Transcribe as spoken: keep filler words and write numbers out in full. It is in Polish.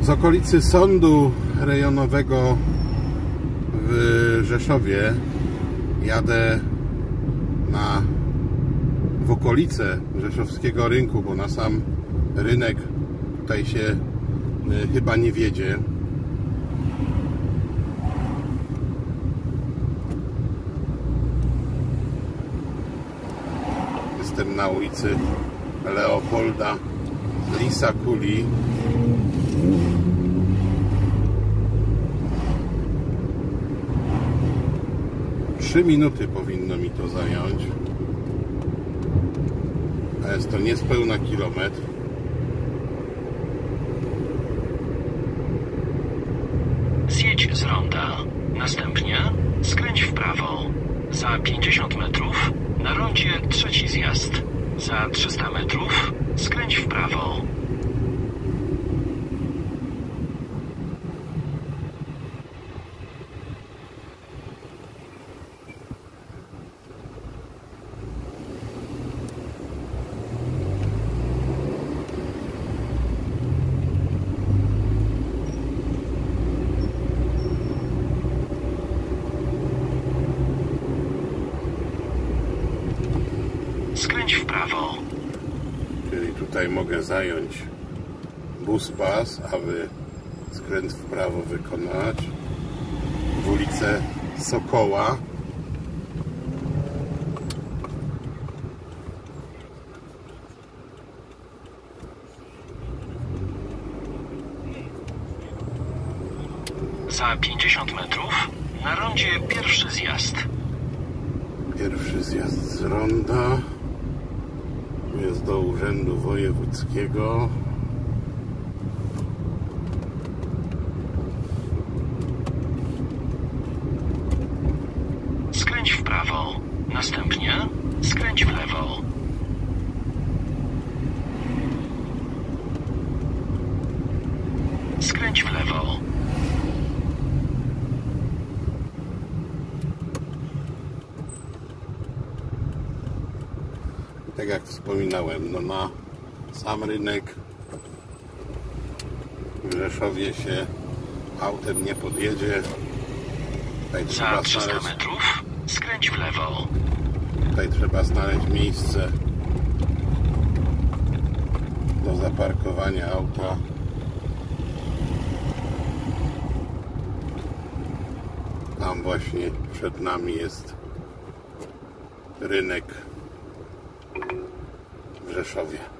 Z okolicy sądu rejonowego w Rzeszowie jadę na w okolice rzeszowskiego rynku, bo na sam rynek tutaj się y, chyba nie wiedzie. Jestem na ulicy Leopolda Lisa Kuli. Trzy minuty powinno mi to zająć, a jest to niespełna kilometr. Zjedź z ronda. Następnie skręć w prawo. Za pięćdziesiąt metrów na rondzie trzeci zjazd. Za trzysta metrów skręć w prawo. Skręć w prawo. Czyli tutaj mogę zająć bus pas, aby skręt w prawo wykonać w ulicę Sokoła. Za pięćdziesiąt metrów na rondzie pierwszy zjazd. Pierwszy zjazd z ronda. Jest do Urzędu Wojewódzkiego. Skręć w prawo. Następnie skręć w lewo. Skręć w lewo. Tak jak wspominałem, no na sam rynek w Rzeszowie się autem nie podjedzie. Tutaj Za trzeba trzysta znaleźć, metrów skręć w lewo. tutaj trzeba znaleźć miejsce do zaparkowania auta. Tam właśnie przed nami jest rynek w Rzeszowie.